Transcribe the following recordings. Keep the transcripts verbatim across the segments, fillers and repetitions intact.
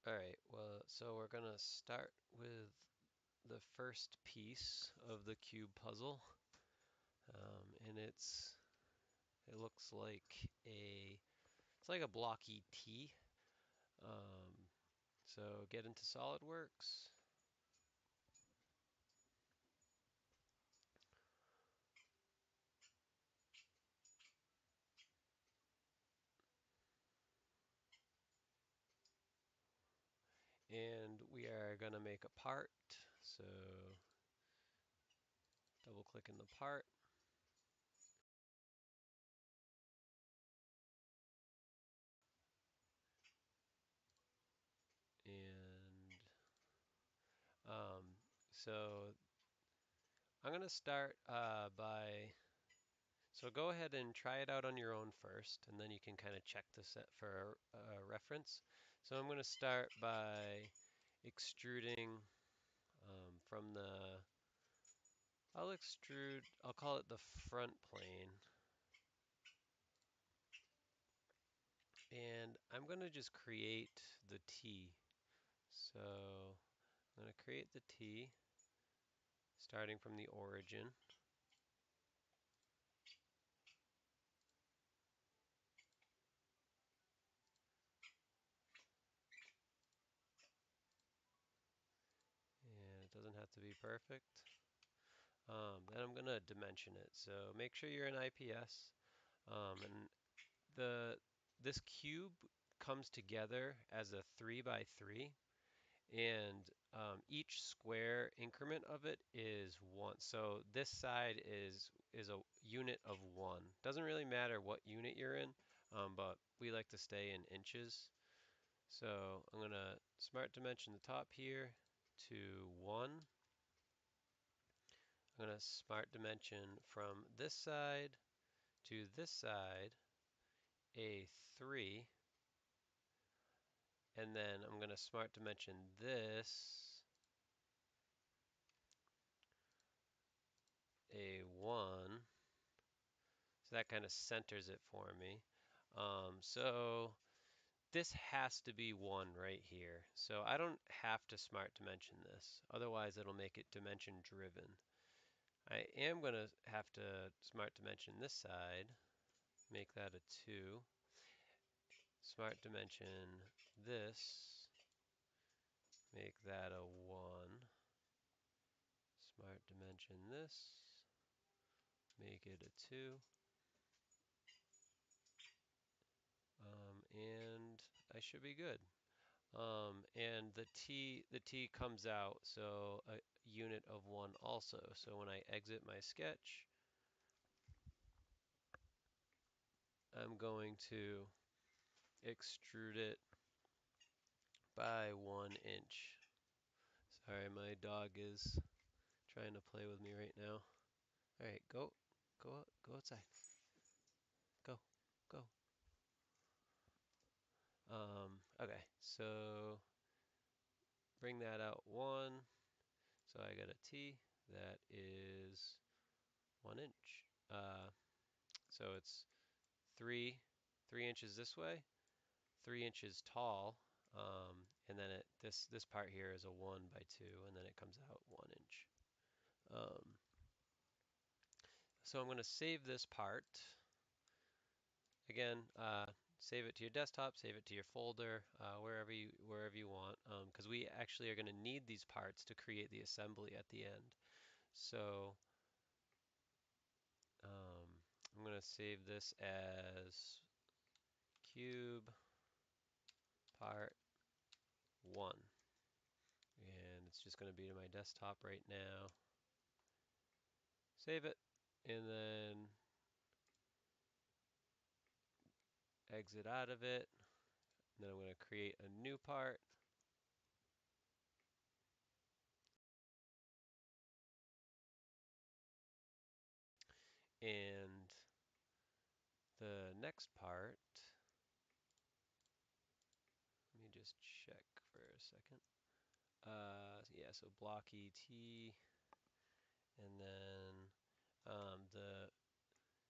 All right, well, so we're gonna start with the first piece of the cube puzzle, um, and it's it looks like a it's like a blocky T. Um, so get into Solidworks, and we are gonna make a part. So double click in the part, and um, so I'm gonna start uh, by So go ahead and try it out on your own first, and then you can kind of check the set for a reference. So I'm going to start by extruding um, from the, I'll extrude, I'll call it the front plane. And I'm going to just create the T. So I'm going to create the T starting from the origin. And it doesn't have to be perfect. Um, then I'm going to dimension it. So make sure you're in I P S. Um, and the this cube comes together as a three by three, and um, each square increment of it is one. So this side is is a unit of one. Doesn't really matter what unit you're in, um, but we like to stay in inches. So I'm gonna smart dimension the top here to one. I'm gonna smart dimension from this side to this side a three. And then I'm going to smart dimension this a one. So that kind of centers it for me. Um, so this has to be one right here. So I don't have to smart dimension this. Otherwise, it'll make it dimension driven. I am going to have to smart dimension this side. Make that a two. Smart dimension this. Make that a one. Smart dimension this. Make it a two. Um, and I should be good. Um, and the T the T comes out, so a unit of one also. So when I exit my sketch, I'm going to extrude it by one inch. Sorry, my dog is trying to play with me right now. All right, go, go, go outside. Go, go. Um, okay, so bring that out one. So I got a T that is one inch. Uh, so it's three, three inches this way, three inches tall, um, and then it, this this part here is a one by two, and then it comes out one inch. Um, so I'm going to save this part. Again, uh, save it to your desktop, save it to your folder, uh, wherever you wherever you want, because um, we actually are going to need these parts to create the assembly at the end. So um, I'm going to save this as cube part one. And it's just going to be to my desktop right now. Save it, and then exit out of it. And then I'm going to create a new part. And the next part, let me just check for a second. Uh, yeah, so blocky T, and then um, the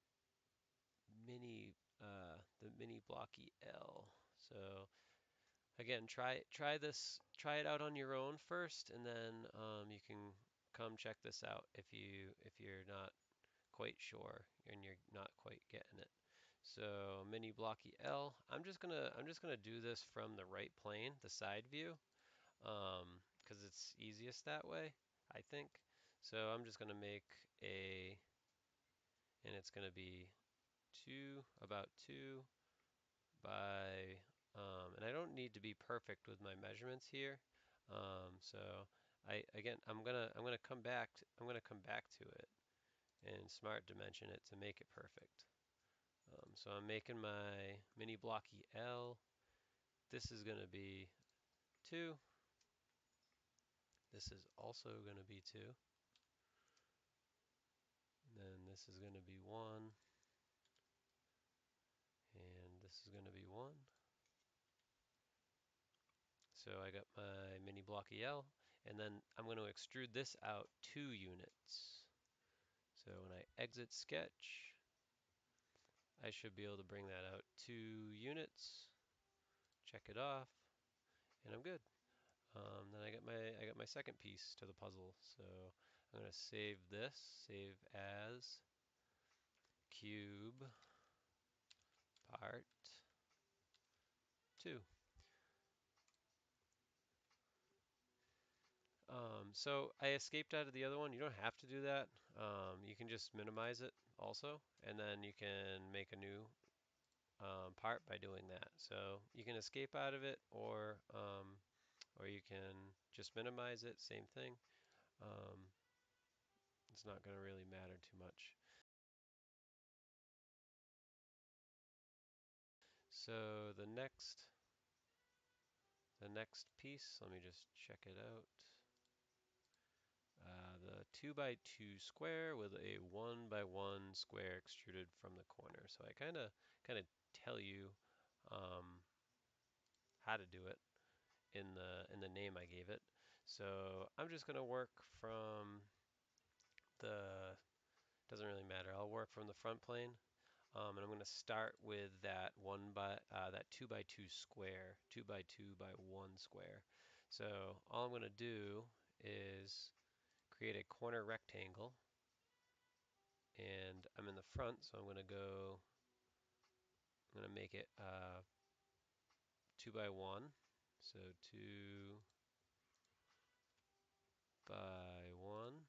mini uh, the mini blocky L. So again, try try this try it out on your own first, and then um, you can come check this out if you if you're not quite sure and you're not quite getting it. So mini blocky L. I'm just gonna I'm just gonna do this from the right plane, the side view, um, because it's easiest that way, I think. So I'm just gonna make a, and it's gonna be two about two by, um, and I don't need to be perfect with my measurements here. Um, so I again I'm gonna I'm gonna come back to, I'm gonna come back to it and smart dimension it to make it perfect. Um, so I'm making my mini blocky L. This is going to be two. This is also going to be two. And then this is going to be one. And this is going to be one. So I got my mini blocky L. And then I'm going to extrude this out two units. So when I exit sketch, I should be able to bring that out two units. Check it off, and I'm good. Um, then I got my I got my second piece to the puzzle. So I'm going to save this, save as cube part two. Um, so I escaped out of the other one. You don't have to do that. Um, you can just minimize it also, and then you can make a new um, part by doing that. So you can escape out of it, or um, or you can just minimize it. Same thing. Um, it's not going to really matter too much. So the next the next piece, let me just check it out. Uh, the two by two square with a one by one square extruded from the corner. So I kind of kind of tell you um, how to do it in the in the name I gave it. So I'm just going to work from the, doesn't really matter. I'll work from the front plane, um, and I'm going to start with that one by uh, that two by two square, two by two by one square. So all I'm going to do is create a corner rectangle, and I'm in the front, so I'm going to go, I'm going to make it uh, two by one, so two by one,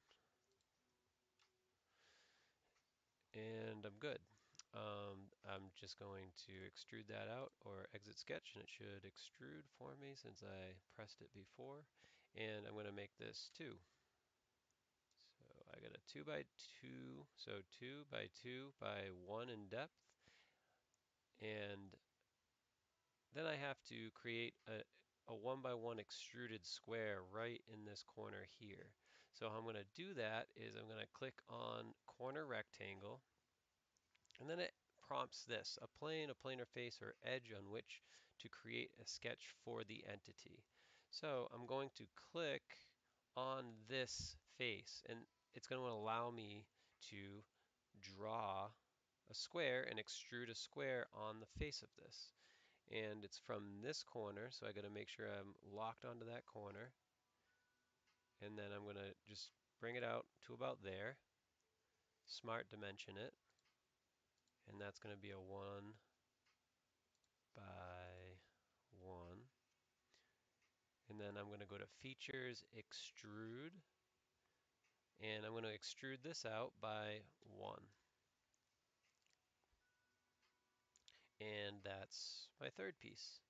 and I'm good. Um, I'm just going to extrude that out, or exit sketch, and it should extrude for me since I pressed it before. And I'm going to make this two. So I got a two by two, so two by two by one in depth, and then I have to create a, a one by one extruded square right in this corner here. So how I'm going to do that is I'm going to click on corner rectangle, and then it prompts this, a plane, a planar face, or edge on which to create a sketch for the entity. So I'm going to click on this face, and it's going to allow me to draw a square and extrude a square on the face of this. And it's from this corner, so I got to make sure I'm locked onto that corner. And then I'm going to just bring it out to about there, smart dimension it, and that's going to be a one by one. And then I'm going to go to features, extrude, and I'm going to extrude this out by one. And that's my third piece.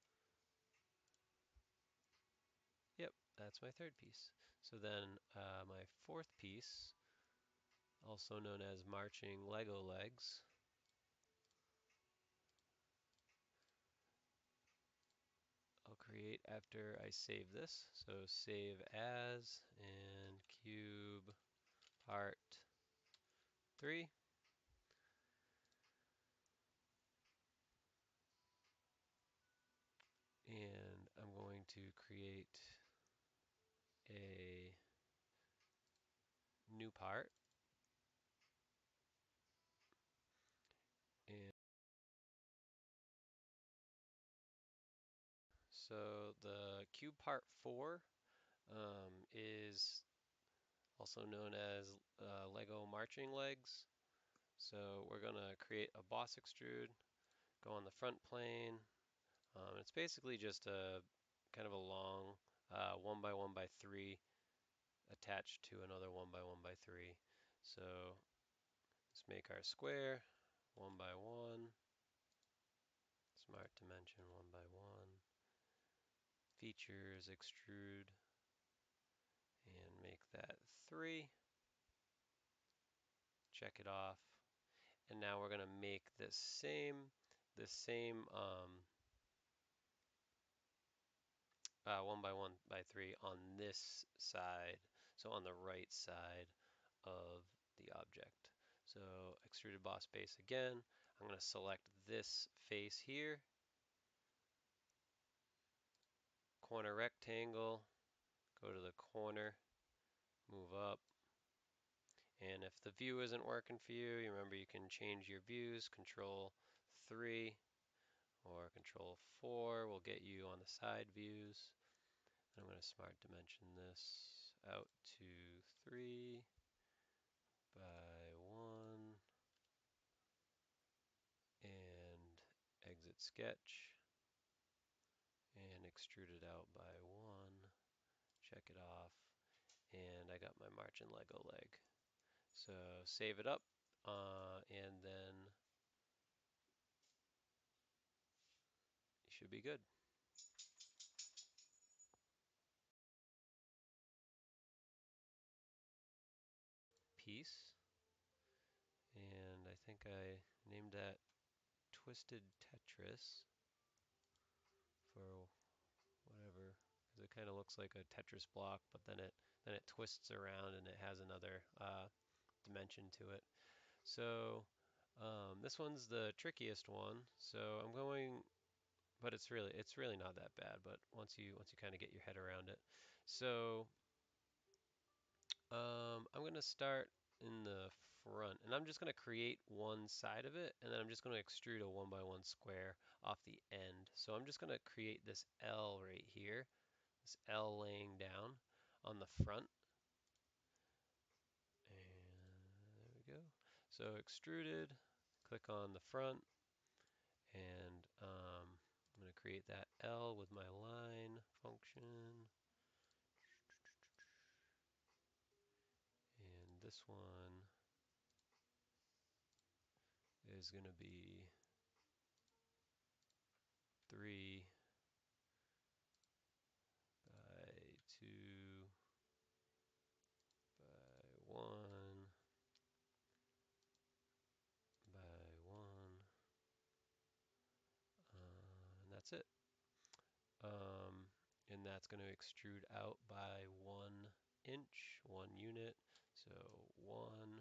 Yep, that's my third piece. So then uh, my fourth piece, also known as marching Lego legs, I'll create after I save this. So save as and cube part three. And I'm going to create a new part. And So the cube part four um, is also known as uh, Lego marching legs. So we're going to create a boss extrude, go on the front plane. Um, it's basically just a kind of a long uh, one by one by three attached to another one by one by three. So let's make our square one by one, smart dimension one by one, features extrude, and make that three. Check it off. And now we're going to make this same, the same um, uh, one by one by three on this side, so on the right side of the object. So extruded boss base again. I'm going to select this face here, corner rectangle, go to the corner, move up. And if the view isn't working for you, you remember you can change your views. Control three or Control four will get you on the side views. I'm going to smart dimension this out to three by one and exit sketch and extrude it out by one. Check it off, and I got my marching Lego leg. So save it up, uh, and then you should be good. Piece, and I think I named that Twisted Tetris for whatever, because it kind of looks like a Tetris block, but then it then it twists around and it has another uh, dimension to it. So um, this one's the trickiest one. So I'm going, but it's really it's really not that bad. But once you once you kind of get your head around it, so um, I'm going to start in the front, and I'm just going to create one side of it, and then I'm just going to extrude a one by one square off the end. So I'm just going to create this L right here, this L laying down on the front, and there we go. So extruded, click on the front, and um, I'm going to create that L with my line function. And this one is going to be three by two by one by one, uh, and that's it. Um, and that's going to extrude out by one inch, one unit. So one.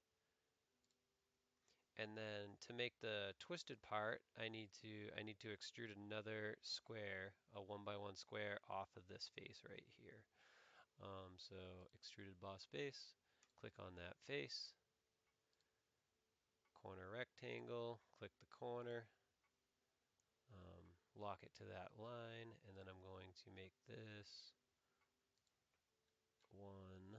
And then to make the twisted part, I need to I need to extrude another square, a one by one square off of this face right here. Um, so extruded boss base, click on that face, corner rectangle, click the corner, um, lock it to that line, and then I'm going to make this one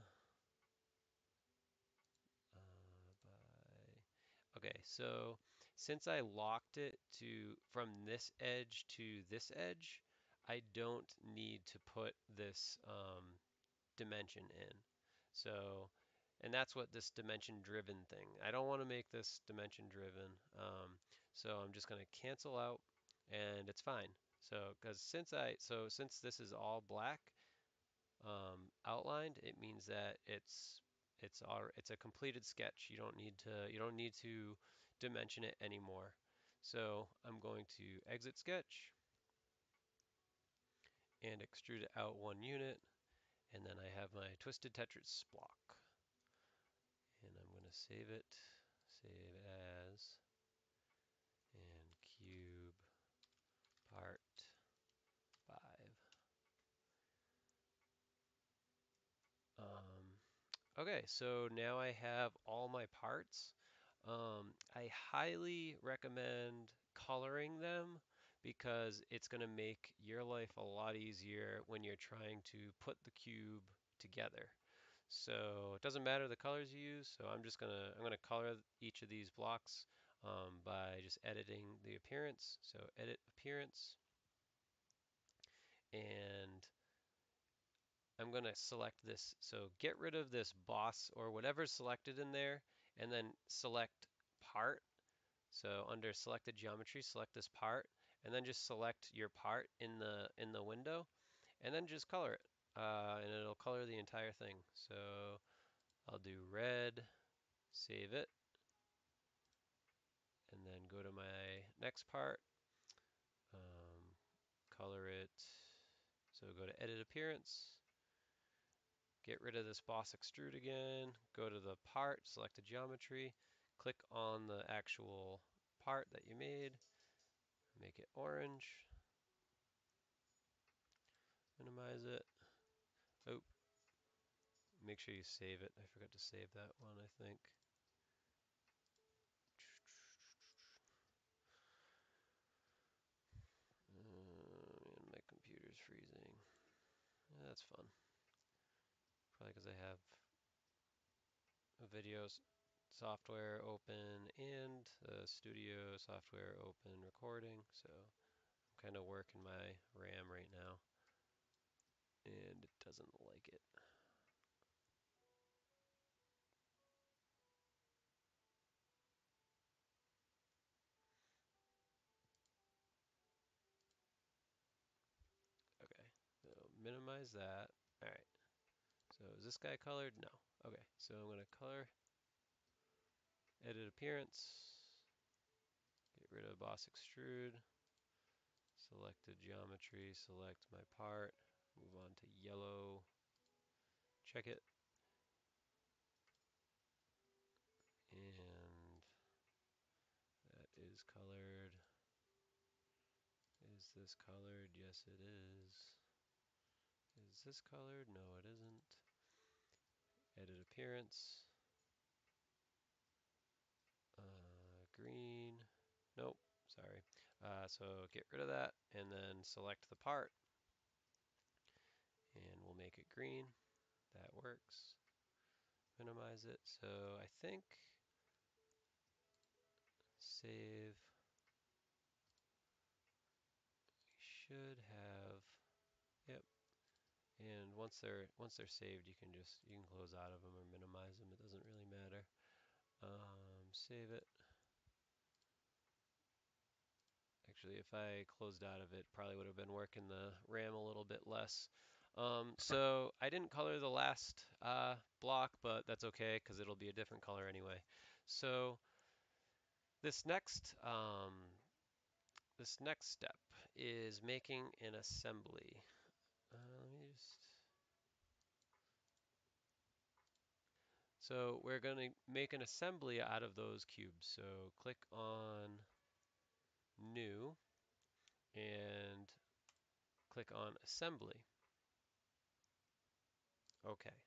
uh, by okay, so since I locked it to from this edge to this edge, I don't need to put this um, dimension in. So, and that's what this dimension driven thing. I don't want to make this dimension driven. Um, so I'm just going to cancel out, and it's fine. So, because since I so since this is all black, um, outlined, it means that it's it's all, it's a completed sketch. You don't need to you don't need to dimension it anymore. So I'm going to exit sketch and extrude it out one unit, and then I have my twisted Tetris block, and I'm going to save it, save as, and cube part five. Um, Okay, so now I have all my parts. Um, I highly recommend coloring them because it's going to make your life a lot easier when you're trying to put the cube together. So it doesn't matter the colors you use. So I'm just gonna I'm gonna color each of these blocks um, by just editing the appearance. So edit appearance, and I'm gonna select this. So get rid of this boss or whatever's selected in there, and then select part. So under selected geometry, select this part, and then just select your part in the in the window, and then just color it, uh, and it'll color the entire thing. So I'll do red, save it, and then go to my next part, um, color it. So go to edit appearance, get rid of this boss extrude again, go to the part, select the geometry, click on the actual part that you made, make it orange, minimize it. Oh, make sure you save it. I forgot to save that one, I think. Uh, and my computer's freezing. Yeah, that's fun. Probably because I have a video software open and the studio software open recording. So I'm kind of working my RAM right now, and it doesn't like it. Okay, so minimize that. All right. So is this guy colored? No. Okay, so I'm gonna color, edit appearance, get rid of boss extrude, selected geometry, select my part, move on to yellow, check it, and that is colored. Is this colored? Yes, it is. Is this colored? No, it isn't. Edit appearance. Uh, green. Nope, sorry. Uh, so get rid of that and then select the part and we'll make it green. That works. Minimize it. So I think save. We should have. Yep. And once they're once they're saved, you can just you can close out of them or minimize them. It doesn't really matter. Um, save it. Actually, if I closed out of it, probably would have been working the RAM a little bit less. Um, so I didn't color the last uh, block, but that's okay because it'll be a different color anyway. So this next um, this next step is making an assembly. Uh, let me just. So we're going to make an assembly out of those cubes. So click on New and click on Assembly. Okay.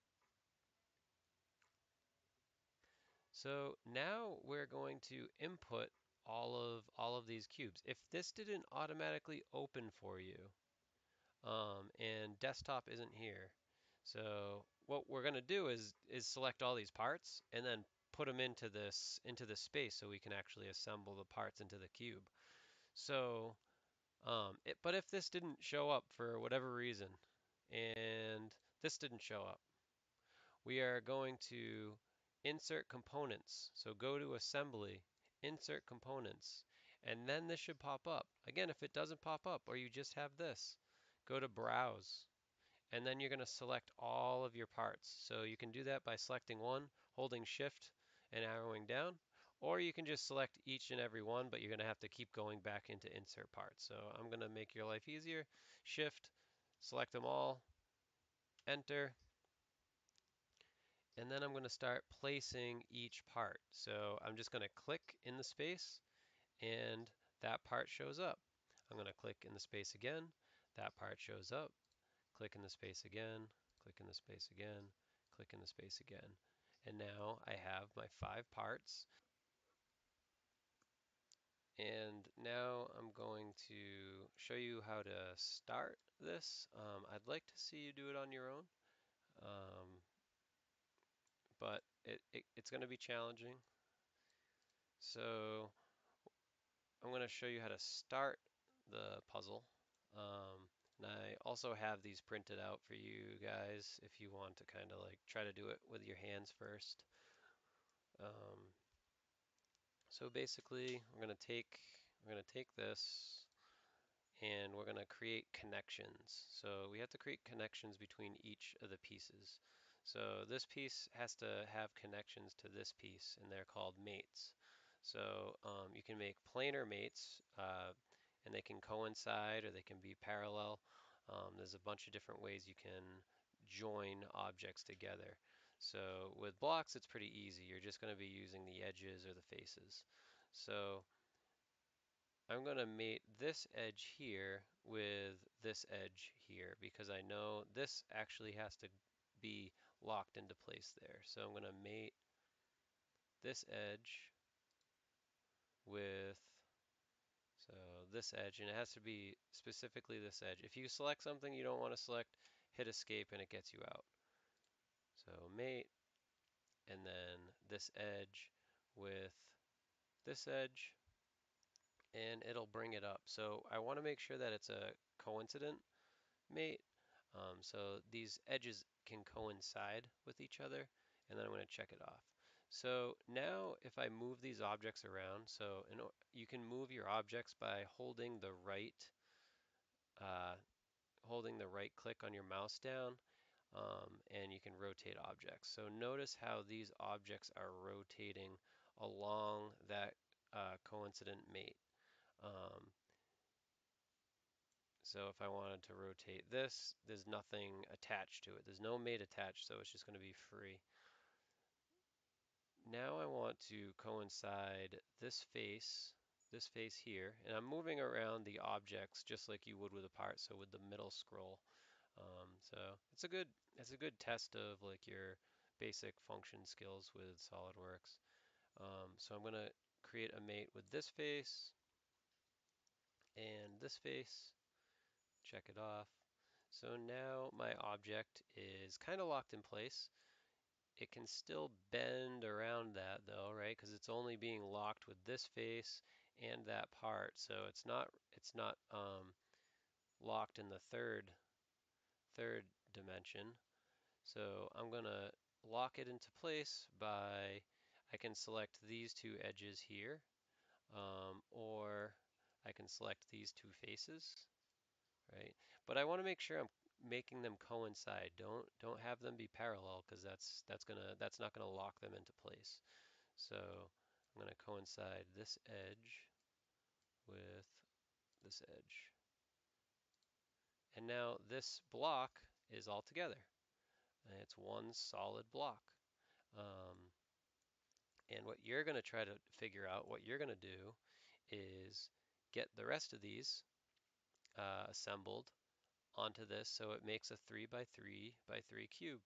So now we're going to input all of all of these cubes. If this didn't automatically open for you, um, and desktop isn't here, so what we're going to do is is select all these parts and then put them into this into this space so we can actually assemble the parts into the cube. So, um, it, but if this didn't show up for whatever reason, and this didn't show up, we are going to insert components. So go to assembly, insert components, and then this should pop up. Again, if it doesn't pop up or you just have this, go to browse, and then you're going to select all of your parts. So you can do that by selecting one, holding shift and arrowing down, or you can just select each and every one, but you're going to have to keep going back into insert parts. So I'm going to make your life easier. Shift, select them all, enter, and then I'm going to start placing each part. So I'm just going to click in the space and that part shows up. I'm going to click in the space again, that part shows up, click in the space again, click in the space again, click in the space again. And now I have my five parts. And now I'm going to show you how to start this. Um, I'd like to see you do it on your own, um, but it, it, it's going to be challenging. So I'm going to show you how to start the puzzle. Um, and I also have these printed out for you guys if you want to kind of like try to do it with your hands first. Um, so basically, we're going to take we're going to take this and we're going to create connections. So we have to create connections between each of the pieces. So this piece has to have connections to this piece, and they're called mates. So um, you can make planar mates, uh, and they can coincide or they can be parallel. Um, there's a bunch of different ways you can join objects together. So with blocks, it's pretty easy. You're just going to be using the edges or the faces. So I'm going to mate this edge here with this edge here because I know this actually has to be locked into place there. So I'm going to mate this edge with so this edge, and it has to be specifically this edge. If you select something you don't want to select, hit escape and it gets you out. So mate, and then this edge with this edge, and it'll bring it up. So I want to make sure that it's a coincident mate. Um, so these edges can coincide with each other, and then I'm going to check it off. So now if I move these objects around, so in, you can move your objects by holding the right uh, holding the right click on your mouse down, um, and you can rotate objects. So notice how these objects are rotating along that uh, coincident mate. Um, So if I wanted to rotate this, there's nothing attached to it. There's no mate attached, so it's just going to be free. Now I want to coincide this face, this face here, and I'm moving around the objects just like you would with a part, so with the middle scroll. Um, so it's a good it's a good test of like your basic function skills with SolidWorks. Um, so I'm going to create a mate with this face and this face. Check it off. So now my object is kind of locked in place. It can still bend around that though, right? Because it's only being locked with this face and that part. So it's not it's not um, locked in the third third dimension. So I'm gonna lock it into place by I can select these two edges here, um, or I can select these two faces, right? But I want to make sure I'm making them coincide. Don't don't have them be parallel because that's that's gonna that's not gonna lock them into place. So I'm gonna coincide this edge with this edge. And now this block is all together. And it's one solid block. Um, and what you're gonna try to figure out, what you're gonna do is get the rest of these uh, assembled onto this so it makes a three by three by three cube.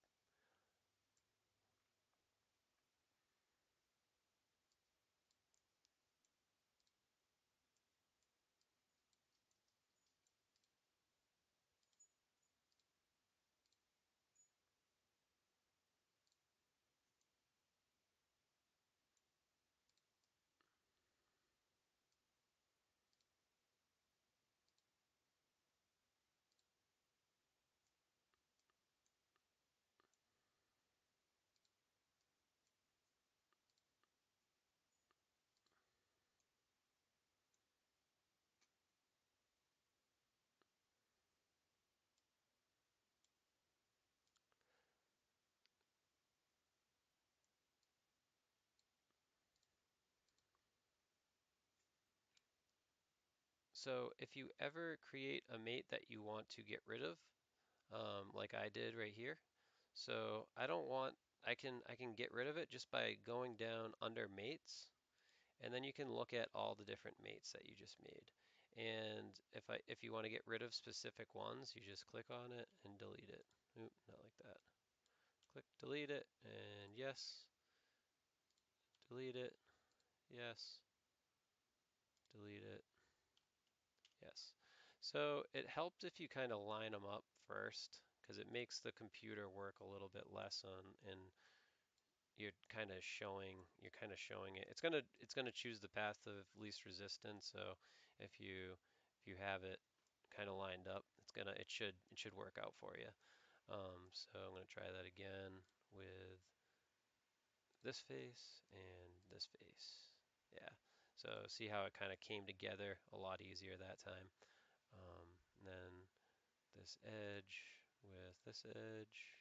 So if you ever create a mate that you want to get rid of, um, like I did right here, so I don't want, I can I can get rid of it just by going down under mates, and then you can look at all the different mates that you just made. And if I if you want to get rid of specific ones, you just click on it and delete it. Oop, not like that. Click delete it, and yes, delete it, yes, delete it. Yes. So it helps if you kind of line them up first because it makes the computer work a little bit less on and you're kind of showing you're kind of showing it. It's gonna it's gonna choose the path of least resistance. So if you if you have it kind of lined up, it's gonna it should it should work out for you. Um, so I'm gonna try that again with this face and this face. Yeah. So see how it kind of came together a lot easier that time. Um, and then this edge with this edge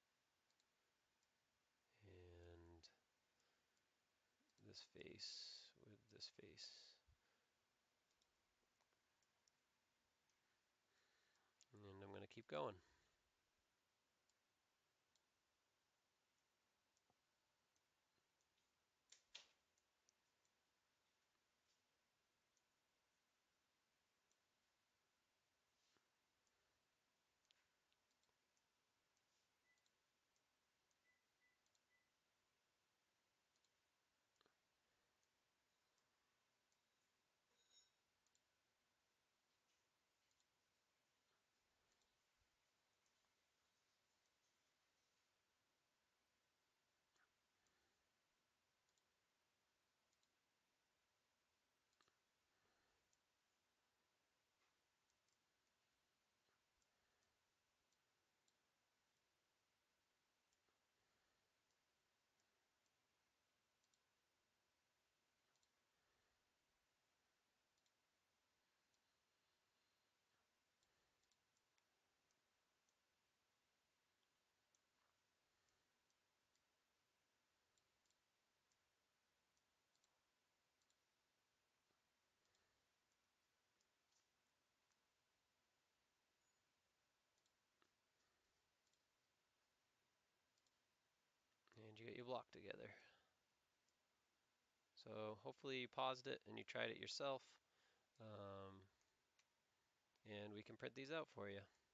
and this face with this face. And I'm going to keep going. And you get your block together. So hopefully you paused it and you tried it yourself. Um, and we can print these out for you.